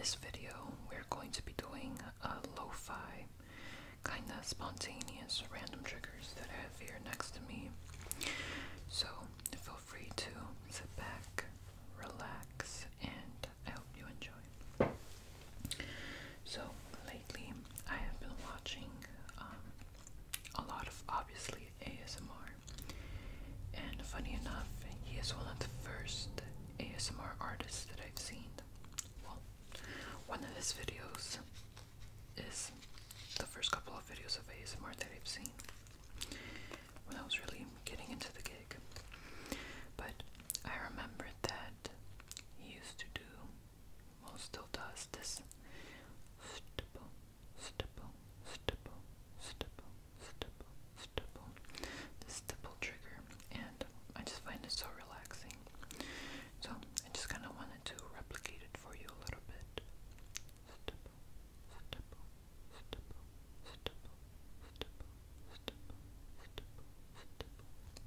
this video, we're going to be doing a lo-fi, kind of spontaneous random triggers that I have here next to me. So feel free to sit back, relax, and I hope you enjoy. So lately, I have been watching a lot of obviously ASMR, and funny enough, he is one of the first ASMR artists that I've seen. Well, one of his videos is the first couple of videos of ASMR that I've seen when I was really getting into the gig. But I remember that he used to do, well, still does, this stipple, stipple, stipple, stipple, stipple, stipple, this stipple trigger, and I just find it so relaxing. So I just kind of wanted to replicate it for you a little bit. Stipple, stipple, stipple, stipple, stipple, stipple, stipple, stipple.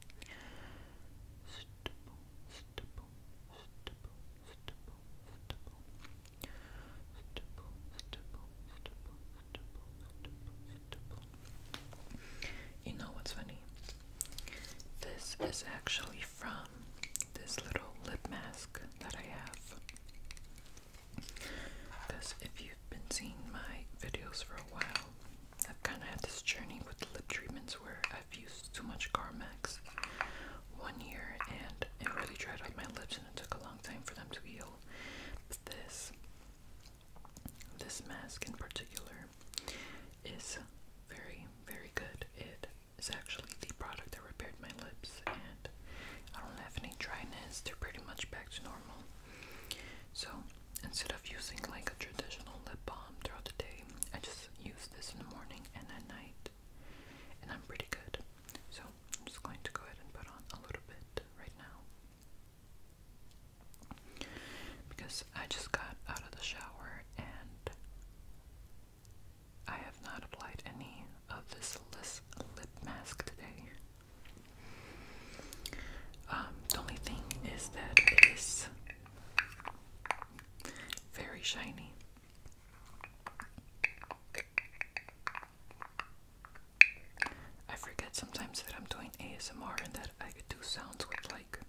Stipple, stipple, stipple, stipple, stipple. Stipple, stipple, stipple, stipple, stipple, stipple. You know what's funny? This is actually from this little lip mask that I have. Because if you've been seeing my videos for a while, I've kind of had this journey with lip treatments where I've used too much Carmex one year and it really dried up my lips and it took a long time for them to heal. But this mask in particular is very, very good. It is actually the product that repaired my lips and I don't have any dryness. They're pretty much back to normal. So instead of using like a traditional lip balm throughout the day, I just use this in the morning and at night, and I'm pretty good. So I'm just going to go ahead and put on a little bit right now because I just got out of the shower and I have not applied any of this lip mask today. The only thing is that it is very shiny. I forget sometimes that I'm doing ASMR and that I could do sounds with like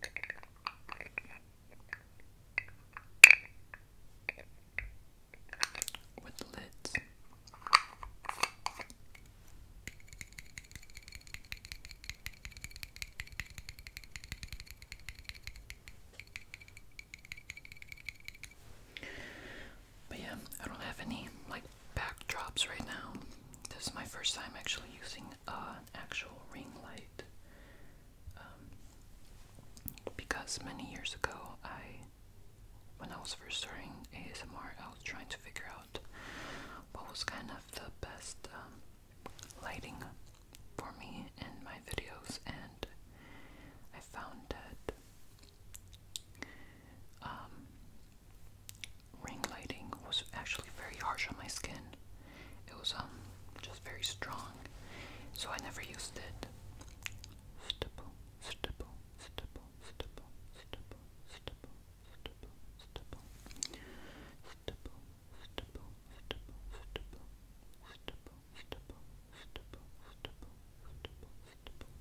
with lids. But yeah, I don't have any like backdrops right now. This is my first time actually using an actual ring light. Because many years ago, when I was first starting ASMR, I was trying to figure out what was kind of the best lighting for me in my videos, and I found that ring lighting was actually very harsh on my skin. It was just very strong, so I never used it. Stipple, stipple, stipple, stipple, stipple, stipple, stipple, stipple. Stipple, stipple, stipple, stipple, stipple, stipple, stipple, stipple, stipple, stipple.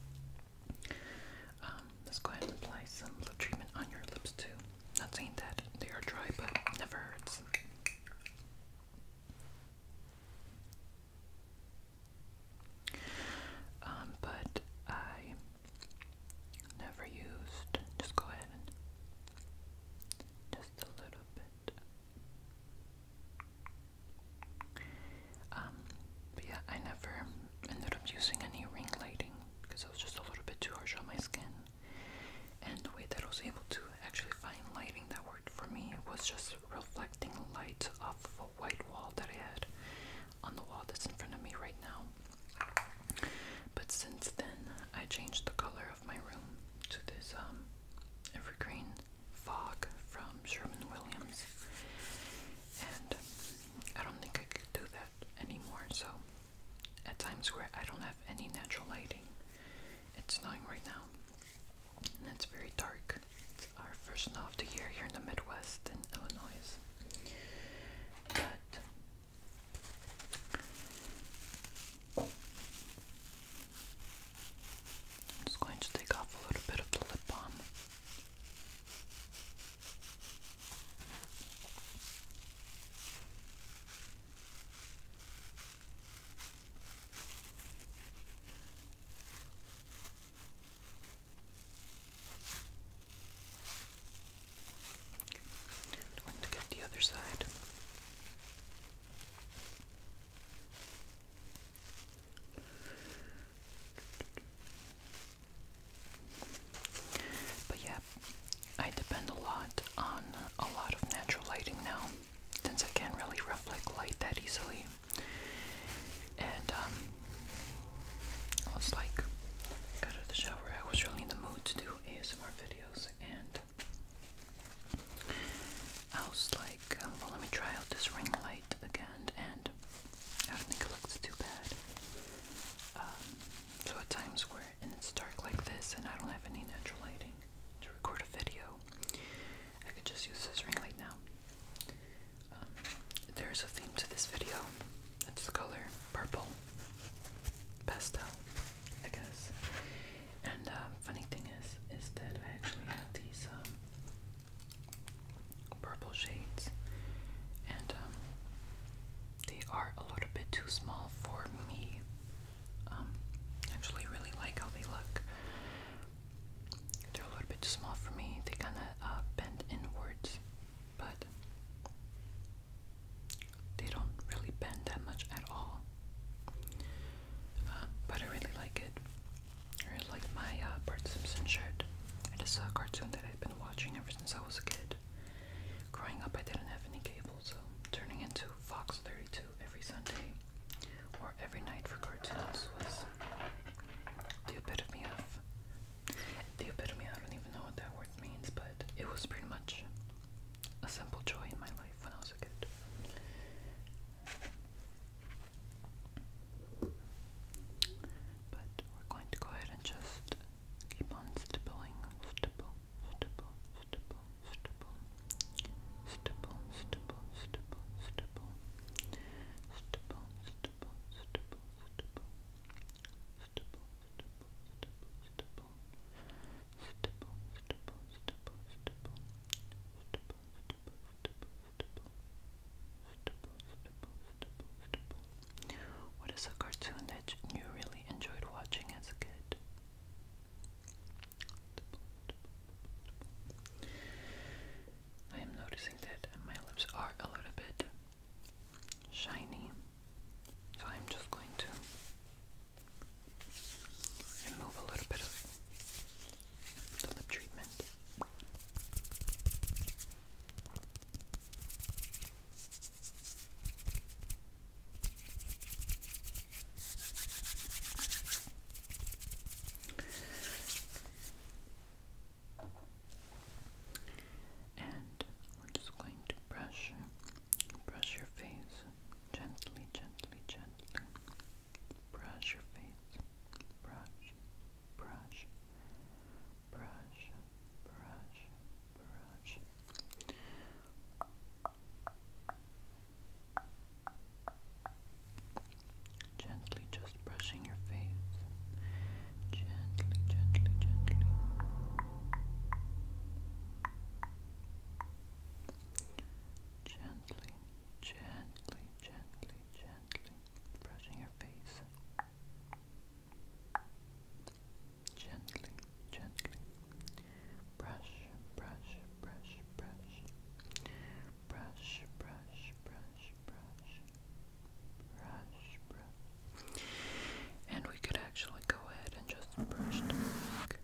Let's go ahead and apply some lip treatment on your lips too. Not saying that they are dry, but it never hurts. But I never used, just go ahead and just a little bit. But yeah, I never ended up using any ring lighting because it was just a little bit too harsh on my skin. And the way that I was able to actually find lighting that worked for me was just reflecting light off of a white wall that I had on the wall that's in front of me right now. But since then, I changed the color of my room to this evergreen fog from Sherwin-Williams, and I don't think I could do that anymore. So at times where I don't have any natural lighting, it's snowing right now and it's very dark. It's our first snow of the year here in the Midwest in Illinois. are a little bit shiny, so I'm just going to remove a little bit of the lip treatment. And we're just going to brush your face gently, gently, gently. Brush your face. Brush, brush, brush, brush, brush. Gently just brushing your face. Gently, gently, gently. Gently, gently, gently, gently brushing your face. Gently, gently. Brush, brush, brush, brush. Brush, brush, brush, brush. Brush, brush. And we could actually go ahead and just brush the back.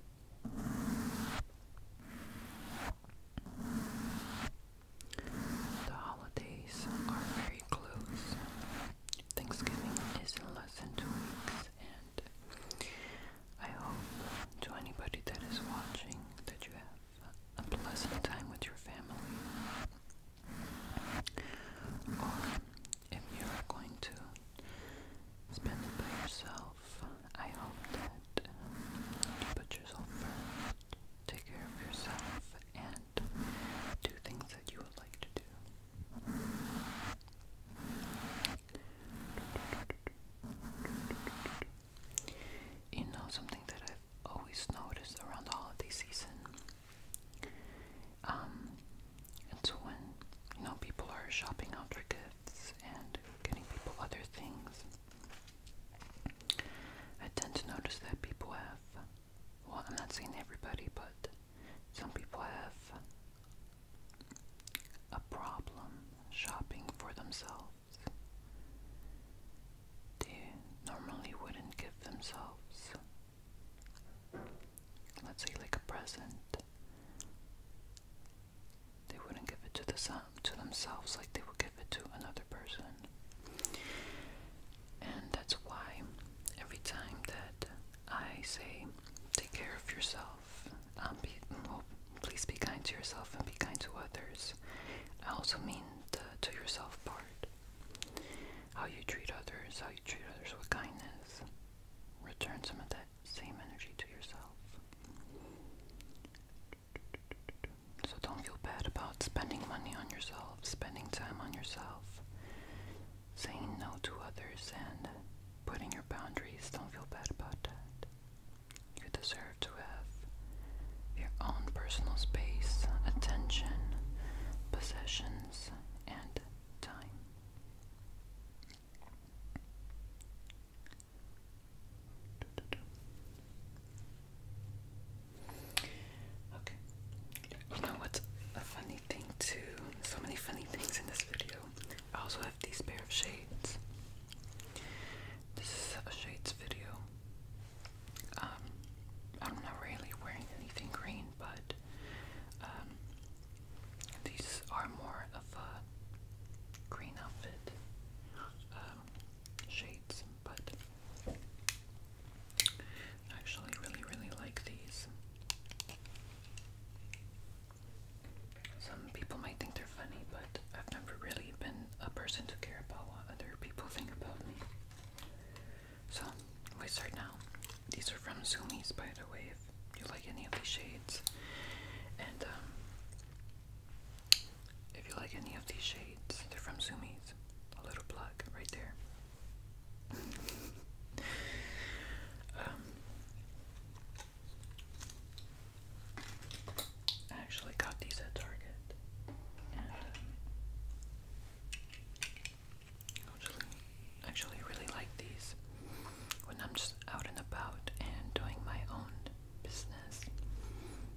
The holidays are very close. Thanksgiving is in less than 2 weeks, and I hope to anybody that is watching that you have a pleasant time with your family. Or if you're going to spend it by yourself, I hope that you put yourself first, take care of yourself, and do things that you would like to do. You know, something that I've always noticed around the holiday season, it's when, people are shopping out for gifts and getting people other things. I tend to notice that people have, well, I'm not saying everybody, but some people have a problem shopping for themselves. They normally wouldn't give themselves, let's say, like a present. They wouldn't give it to themselves like they would give it to another person. And that's why every time that I say take care of yourself, please be kind to yourself and be kind to others, I also mean the to yourself part. How you treat others with kindness. Return some of that same energy to yourself. So don't feel bad about spending money on yourself, spending time on yourself, saying no to others, and putting your boundaries. Don't feel bad about that. You deserve to have your own personal space, attention, possessions, and time. Okay. You know what's a funny thing too? So many funny things in this video. I also have these pair of shades. This is a shades video. I'm not really wearing anything green, but these are more of a green outfit shades, but I actually really, really like these. Some people might think they're funny, but I've never really been a person to care about what other people think about me. So, we start now. These are from Zoomies, by the way, if you like any of these shades. And, if you like any of these shades, they're from Zoomies. A little plug right there. I actually got these at Target, and actually really like these when I'm just out and about and doing my own business.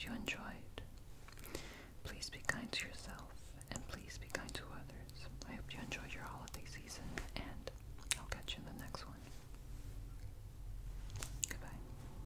you enjoy.